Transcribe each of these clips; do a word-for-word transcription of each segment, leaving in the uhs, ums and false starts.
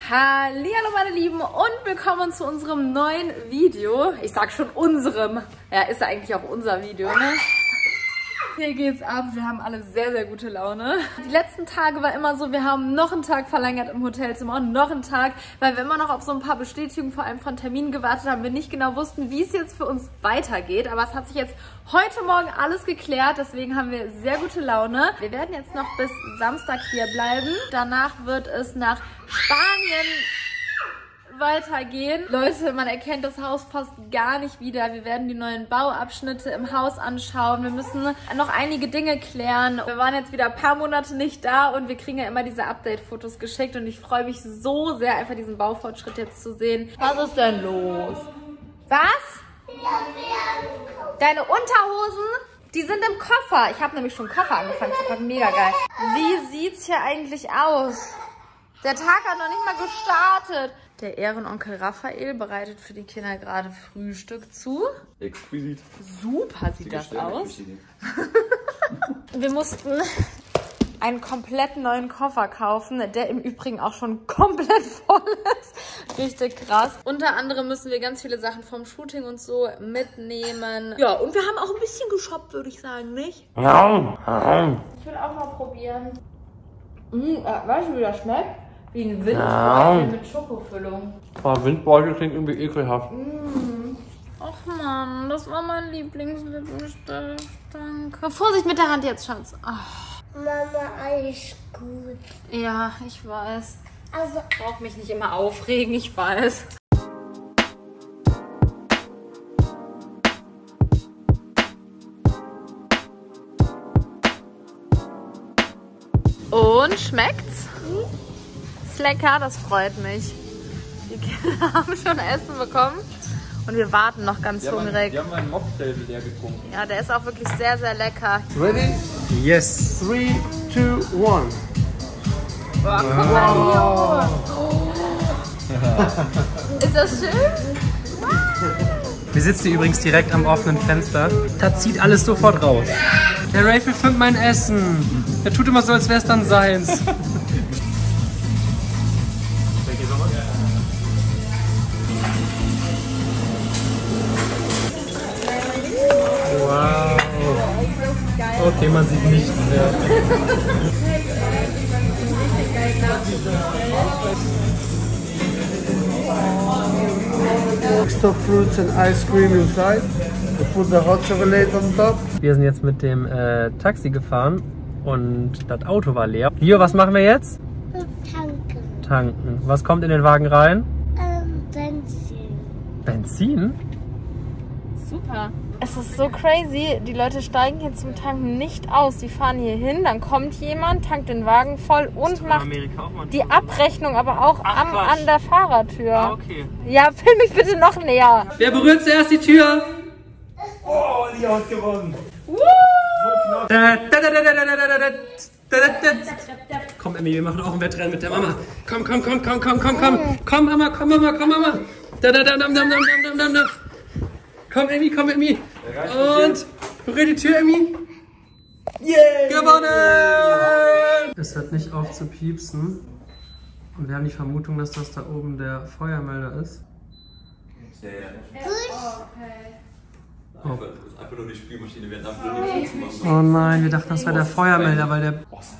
Hallihallo meine Lieben und willkommen zu unserem neuen Video. Ich sag schon unserem. Ja, ist ja eigentlich auch unser Video, ne? Hier geht's ab. Wir haben alle sehr, sehr gute Laune. Die letzten Tage war immer so, wir haben noch einen Tag verlängert im Hotelzimmer und noch einen Tag, weil wir immer noch auf so ein paar Bestätigungen, vor allem von Terminen gewartet haben. Wir nicht genau wussten, wie es jetzt für uns weitergeht. Aber es hat sich jetzt heute Morgen alles geklärt. Deswegen haben wir sehr gute Laune. Wir werden jetzt noch bis Samstag hier bleiben. Danach wird es nach Spanien weitergehen. Leute, man erkennt das Haus fast gar nicht wieder. Wir werden die neuen Bauabschnitte im Haus anschauen. Wir müssen noch einige Dinge klären. Wir waren jetzt wieder ein paar Monate nicht da und wir kriegen ja immer diese Update-Fotos geschickt und ich freue mich so sehr, einfach diesen Baufortschritt jetzt zu sehen. Was ist denn los? Was? Deine Unterhosen? Die sind im Koffer. Ich habe nämlich schon einen Koffer angefangen zu packen. Mega geil. Wie sieht's hier eigentlich aus? Der Tag hat noch nicht mal gestartet. Der Ehrenonkel Raphael bereitet für die Kinder gerade Frühstück zu. Exquisit. Super sieht das aus. Wir mussten einen komplett neuen Koffer kaufen, der im Übrigen auch schon komplett voll ist. Richtig krass. Unter anderem müssen wir ganz viele Sachen vom Shooting und so mitnehmen. Ja, und wir haben auch ein bisschen geshoppt, würde ich sagen, nicht? Ich will auch mal probieren. Mmh, äh, weißt du, wie das schmeckt? Wie ein Windbeutel ja. mit Schokofüllung. Oh, Windbeutel klingt irgendwie ekelhaft. Mm. Och man, das war mein Lieblingslippenstift. Danke. Vorsicht mit der Hand jetzt, Schatz. Oh. Mama, alles gut. Ja, ich weiß. Also, ich brauch mich nicht immer aufregen, ich weiß. Und schmeckt's? Ist lecker, das freut mich. Die Kinder haben schon Essen bekommen und wir warten noch ganz die hungrig. Wir haben einen Mocktail leer getrunken. Ja, der ist auch wirklich sehr, sehr lecker. Ready? Yes. Three, two, one. Boah, guck mal hier. Ist das schön? Wir sitzen hier übrigens direkt am offenen Fenster. Da zieht alles sofort raus. Der Raphael filmt mein Essen. Der tut immer so, als wäre es dann seins. Wow. Okay, man sieht nichts mehr. Extra fruits and ice cream inside. We put the hot chocolate on top. Wir sind jetzt mit dem äh, Taxi gefahren und das Auto war leer. Leo, was machen wir jetzt? tanken. Tanken. Was kommt in den Wagen rein? Ähm, Benzin. Benzin? Super. Es ist so crazy, die Leute steigen hier zum Tanken nicht aus. Die fahren hier hin, dann kommt jemand, tankt den Wagen voll und macht die Abrechnung aber auch Ach, am, an der Fahrertür. Ah, okay. Ja, film mich bitte noch näher. Wer berührt zuerst die Tür? Oh, Leo hat gewonnen. Komm, Emmy, wir machen auch ein Wettrennen mit der Mama. Komm, komm, komm, komm, komm, komm, komm. Komm, Mama, komm, Mama, komm, Mama. Da, da, da, da, da, da, da, da. Komm, Emmy, komm, Emmy. Und berühr die Tür, Emmy. Yay! Gewonnen! Es hört nicht auf zu piepsen. Und wir haben die Vermutung, dass das da oben der Feuermelder ist. Ja, ja. Oh. Einfach nur die Spülmaschine, wir hatten einfach nur die Putzmaschine. Oh nein, wir dachten, das wäre der Feuermelder, weil der...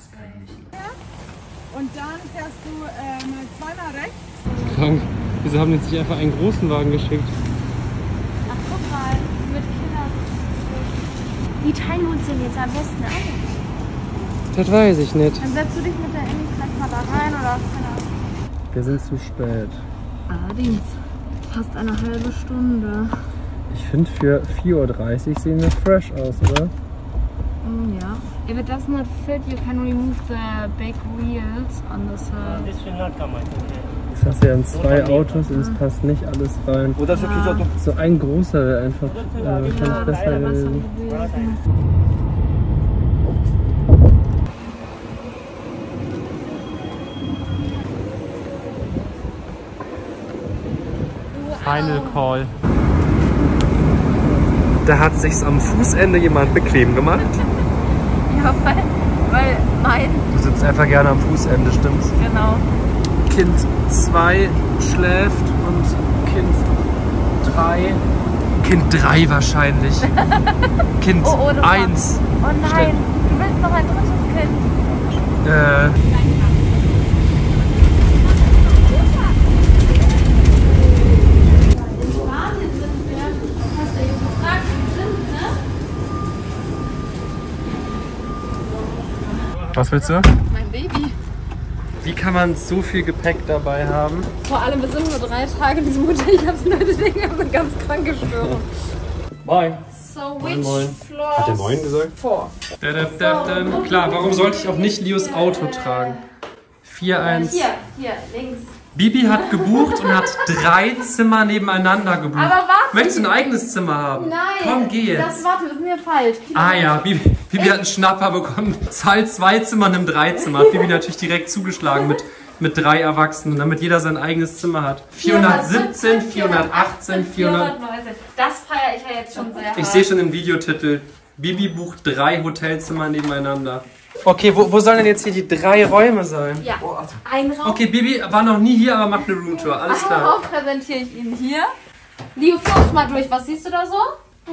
Und dann fährst du ähm, zweimal rechts. Krank. Wieso haben die jetzt nicht einfach einen großen Wagen geschickt? Ach, guck mal, mit Kindern. Wie teilen wir uns denn jetzt am besten auf? Das weiß ich nicht. Dann setzt du dich mit der Emmy vielleicht mal da rein oder keine Ahnung. Wir sind zu spät. Allerdings, fast eine halbe Stunde. Ich finde, für vier Uhr dreißig sehen wir fresh aus, oder? Mm, ja. If it does not fit, you can remove the big wheels on the side. Jetzt hast du ja in zwei Autos und es passt nicht alles rein. Oder so viel Auto. So ein großer wäre einfach äh, wahrscheinlich besser gewesen. Final Call. Da hat sich's am Fußende jemand bequem gemacht. Ja, weil, weil mein... Du sitzt einfach gerne am Fußende, stimmt's? Genau. Kind zwei schläft und Kind drei. Kind drei wahrscheinlich. Kind Oh, oh, das eins. war- Oh nein, du willst noch ein drittes Kind. Äh. Was willst du? Mein Baby. Wie kann man so viel Gepäck dabei haben? Vor allem, wir sind nur drei Tage in diesem Hotel. Ich hab's nur deswegen, ich habe eine ganz kranke Störung. Moin. So, which moin. floor? Hat der Moin gesagt? Four. Da, da, da, da. Klar, warum sollte ich auch nicht Leos Auto tragen? vier eins. Hier, hier, links. Bibi hat gebucht und hat drei Zimmer nebeneinander gebucht. Aber warte. Möchtest du ein eigenes Zimmer haben? Nein. Komm, geh jetzt. Das, warte, wir sind hier falsch. Ah ja, Bibi, Bibi hat einen Schnapper bekommen. Zahlt zwei Zimmer in einem Dreizimmer. Hat Bibi natürlich direkt zugeschlagen mit, mit drei Erwachsenen, damit jeder sein eigenes Zimmer hat. vierhundertsiebzehn, vierhundertachtzehn, vierhundert... vierhundertneunzehn. Das feiere ich ja jetzt schon sehr hart. Ich sehe schon im Videotitel. Bibi bucht drei Hotelzimmer nebeneinander. Okay, wo, wo sollen denn jetzt hier die drei Räume sein? Ja, ein Raum. Okay, Bibi war noch nie hier, aber macht eine Roomtour. Alles Einen klar. Raum präsentiere ich Ihnen hier. Leo, führ uns mal durch. Was siehst du da so? Oh,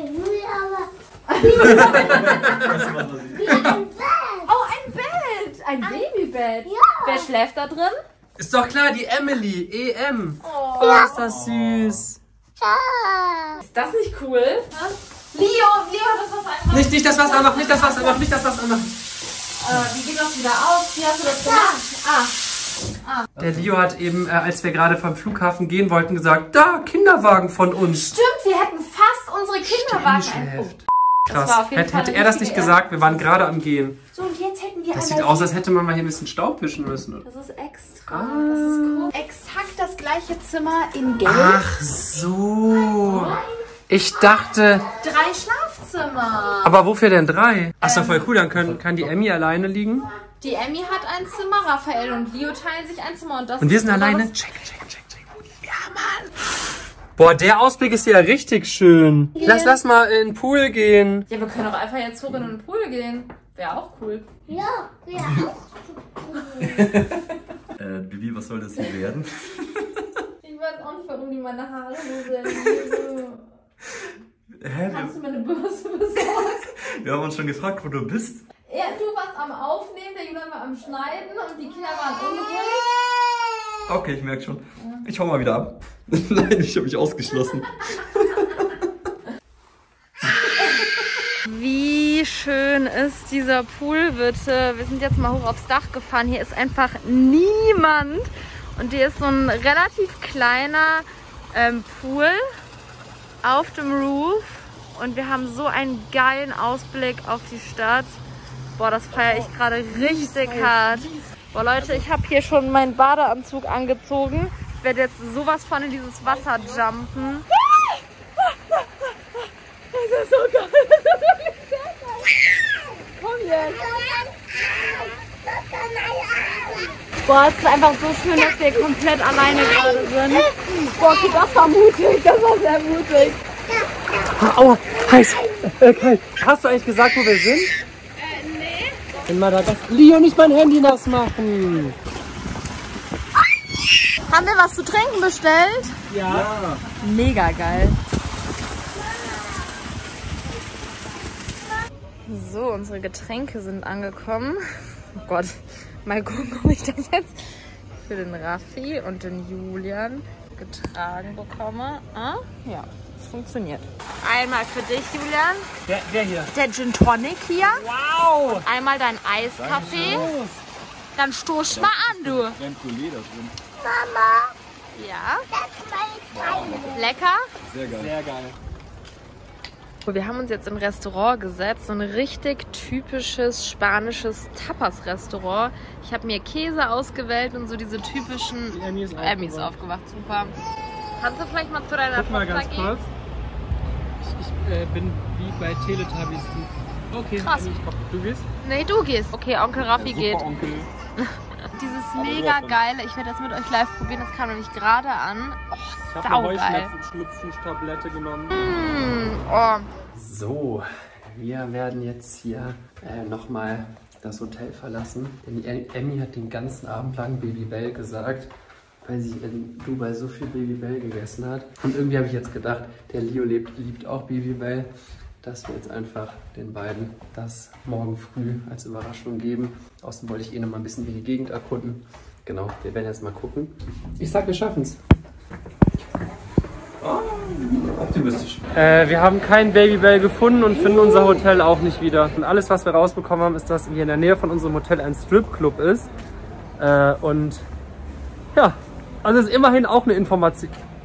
ein Bett. Ein Babybett. Wer schläft da drin? Ist doch klar, die Emily. E M. Oh, Oh, ist das süß. ist das nicht cool? Leo, Leo hat das was anmachen. Nicht, nicht das Wasser anmachen, nicht das Wasser anmachen, nicht das Wasser anmachen. Äh, wie geht das wieder aus? Wie hast du das gemacht? Ah. Der Leo hat eben, äh, als wir gerade vom Flughafen gehen wollten, gesagt, da, Kinderwagen von uns. Stimmt, wir hätten fast unsere Kinderwagen. schläft. Das war Krass. auf jeden Hätte, Fall hätte eine er das nicht richtige gesagt, wir waren gerade am Gehen. So, und jetzt hätten wir Das einmal... sieht aus, als hätte man mal hier ein bisschen Staub wischen müssen. Das ist extra. Das ist cool. Exakt das gleiche Zimmer in Gelb. Ach so. Ich dachte, Drei Schlafzimmer. aber wofür denn drei? Ach, ist doch voll cool, dann können, kann die Emmy alleine liegen. Die Emmy hat ein Zimmer, Raphael und Leo teilen sich ein Zimmer. Und, das Und wir sind Zimmer, alleine. das- Check, check, check, check. Ja, Mann. Boah, der Ausblick ist ja richtig schön. Lass, lass mal in den Pool gehen. Ja, wir können auch einfach jetzt hoch in den Pool gehen. Wäre auch cool. Äh, Bibi, was soll das hier werden? Ich weiß auch nicht, warum die meine Haare so sehr Hä? Kannst Wir, du mir eine Bürste besorgen? wir haben uns schon gefragt, wo du bist. Ja, du warst am Aufnehmen, der Julian war am Schneiden und die Kinder waren unruhig. Okay, ich merke schon. Ich hau mal wieder ab. Nein, ich habe mich ausgeschlossen. Wie schön ist dieser Pool, bitte. Wir sind jetzt mal hoch aufs Dach gefahren. Hier ist einfach niemand. Und hier ist so ein relativ kleiner ähm, Pool auf dem Roof. Und wir haben so einen geilen Ausblick auf die Stadt. Boah, das feiere ich gerade richtig hart. Boah, Leute, ich habe hier schon meinen Badeanzug angezogen. Ich werde jetzt sowas von in dieses Wasser jumpen. Das ist so geil. Komm jetzt. Boah, es ist einfach so schön, dass wir komplett alleine gerade sind. Boah, okay, das war mutig. Das war sehr mutig. Aua, heiß. Äh, kalt. Hast du eigentlich gesagt, wo wir sind? Äh, nee. In Madagaskar. Leo, nicht mein Handy nass machen. Haben wir was zu trinken bestellt? Ja. Mega geil. So, unsere Getränke sind angekommen. Oh Gott, mal gucken, ob ich das jetzt für den Raffi und den Julian getragen bekomme. Ah, ja, es funktioniert. Einmal für dich, Julian, Wer, wer hier? der Gin Tonic hier. Wow. Und einmal dein Eiskaffee. Dann stoß mal an, du. Mama. Ja. Lecker? Sehr geil. Sehr geil. Wir haben uns jetzt in ein Restaurant gesetzt, so ein richtig typisches spanisches Tapas-Restaurant. Ich habe mir Käse ausgewählt und so diese typischen Die Emmy ist Emmys aufgewacht. aufgewacht. Super. Kannst du vielleicht mal zu deiner Guck mal Tochter ganz gehen? kurz. Ich, ich äh, bin wie bei Teletubbies. Okay, Krass. Emmy, ich komm. Du gehst? Nee, du gehst. Okay, Onkel Raffi geht. Onkel. Dieses mega geile, ich werde das mit euch live probieren, das kam nämlich gerade an. Oh, Ich habe eine saugeil. Heuschnupfen-Tablette genommen. Mm, oh. So, wir werden jetzt hier äh, nochmal das Hotel verlassen. Denn die Emmy hat den ganzen Abend lang Babybel gesagt. weil sie in Dubai so viel Babybel gegessen hat. Und irgendwie habe ich jetzt gedacht, der Leo lebt, liebt auch Babybel, dass wir jetzt einfach den beiden das morgen früh als Überraschung geben. Außerdem wollte ich eh noch mal ein bisschen die Gegend erkunden. Genau, wir werden jetzt mal gucken. Ich sag, wir schaffen's. Oh, optimistisch. Äh, wir haben keinen Babybel gefunden und finden unser Hotel auch nicht wieder. Und alles, was wir rausbekommen haben, ist, dass hier in der Nähe von unserem Hotel ein Stripclub ist. Äh, und ja, also ist immerhin auch eine Information.